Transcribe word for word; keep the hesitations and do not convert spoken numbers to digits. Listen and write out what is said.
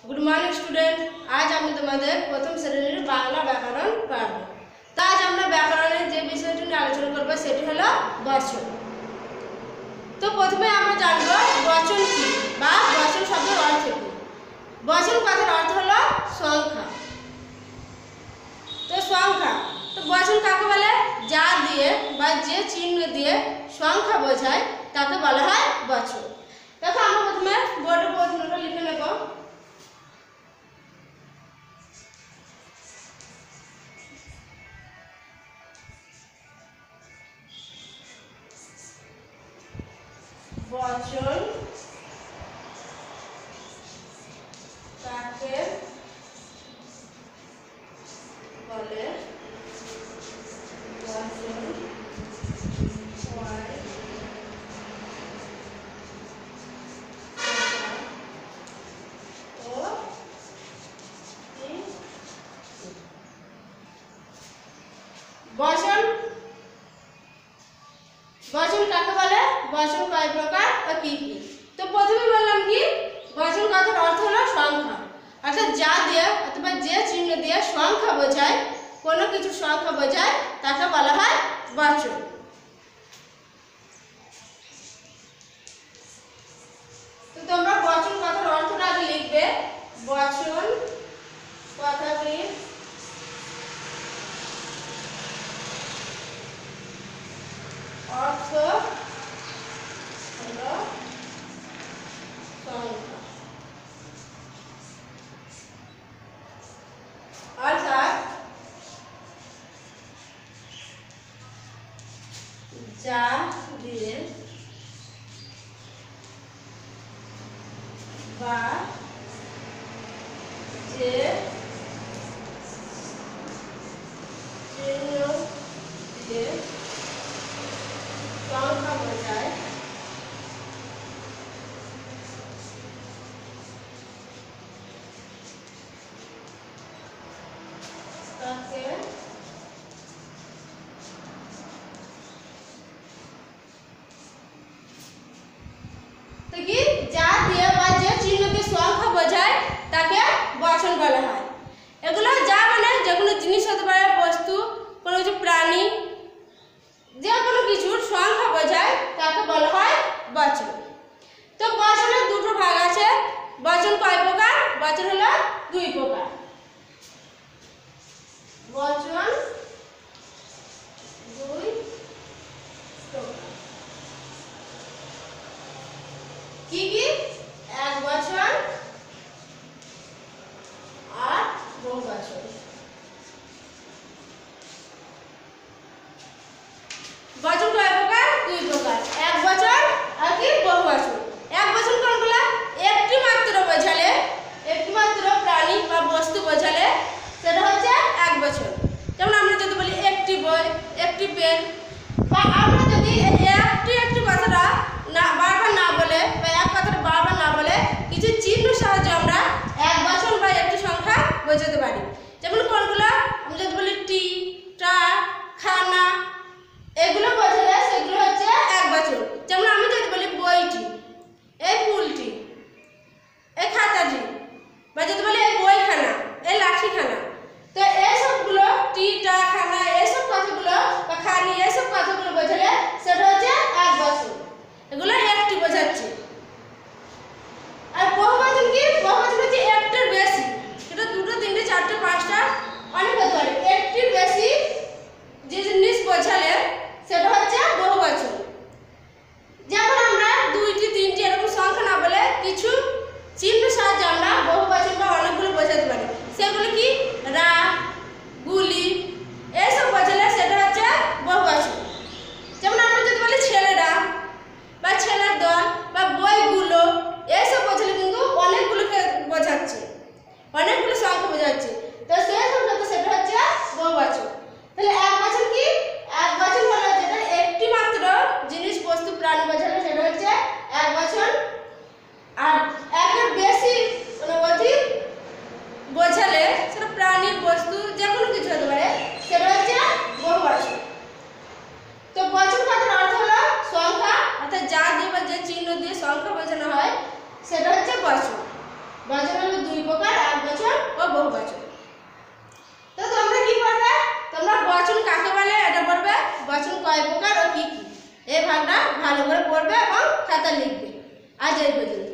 Good morning student. आज আমি তোমাদের প্রথম শ্রেণীর বাংলা ব্যাকরণ পড়াবো। তো আজ আমরা ব্যাকরণের যে বিষয়টি নিয়ে আলোচনা করব সেটি হলো বচন। তো প্রথমে আমরা জানব বচন কি বা বচন শব্দের অর্থ কি। বচন কথার অর্থ হলো সংখ্যা। তো সংখ্যা, তো বচন কাকে বলে? যা দিয়ে বা যে চিহ্ন দিয়ে সংখ্যা বোঝায় তাকে বলা হয় বচন। দেখো আমরা প্রথমে বোর্ডে প্রশ্নটা লিখে নেব। বচন কাকে বলে? বচন বচন বচন কাকে বলে? বচন কয় প্রকার ও কি কি? তো প্রথমে বললাম কি বচন কথার অর্থ হলো সংখ্যা, অর্থাৎ যা দিয়ে অথবা যে চিহ্ন দিয়ে সংখ্যা বোঝায়, কোনো কিছু সংখ্যা বোঝায় তাকে বলা হয় বচন। তো তোমরা বচন কথার অর্থটা আগে লিখবে। বচন কথাটির অর্থ হলো সংখ্যা, অর্থাৎ যা দিয়ে বা যে চিহ্ন দিয়ে সংখ্যা বোঝায় তাকে তো কি যা দিয়ে বা যে চিহ্ন দিয়ে সংখ্যা বোঝায় তাকে বচন বলা হয়। এগুলো যা মানে যে কোনো জিনিস হতে পারে, বস্তু, কোনো কিছু প্রাণী, যে কোনো কিছুর সংখ্যা বোঝায় তাকে বলা হয় বচন। তো বচনের দুটো ভাগ আছে। বচন কয় প্রকার? বচন হলো দুই প্রকার। বচন দুই প্রকার কি কি? এক বচন আর বহু বচন। বচন কয় প্রকার? দুই প্রকার, এক বচন আর কি বহু বচন। এক বচন কোনগুলো? একটি মাত্র বোঝালে, একটি মাত্র প্রাণী বা বস্তু বোঝালে সেটা হচ্ছে এক বচন। যেমন আমরা যদি বলি একটি বই, একটি পেন, বা আমরা যদি একটি একটি কথাটা না বারবার না বলে বা এক কথাটা বারবার না বলে কিছু চিহ্ন সাহায্যে আমরা এক বচন বা একটি সংখ্যা বোঝাতে পারি। যেমন কোনগুলো? আমি যদি বলি টি, টা, খানা, এগুলো বোঝালে সেগুলো হচ্ছে এক বচন। যেমন আমি যদি বলি বইটি, এই ফুলটি, এই খাতাটি, বা যদি বলি এই বইখানা, এই লাঠিখানা, তো এইসবগুলো টি, টা, খানা, এইসব কথাগুলো বা খানি, এইসব কথাগুলো বোঝালে সেটা হচ্ছে এক বচন। এগুলো একটি বোঝাচ্ছে। আর বহুবচন কি? বহুবচন হচ্ছে একটির বেশি। এটা দুটো, তিনটে, চারটে, পাঁচটা, অনেক হতে পারে। একটির বেশি যে জিনিস বোঝালে সেটা হচ্ছে বহুবচন। যেমন আমরা দুইটি, তিনটি এরকম সংখ্যা না কয় প্রকার ও কি কি। এই ভাগটা ভালো করে পড়বে এবং খাতা লিখবে। আজ এই পর্যন্ত।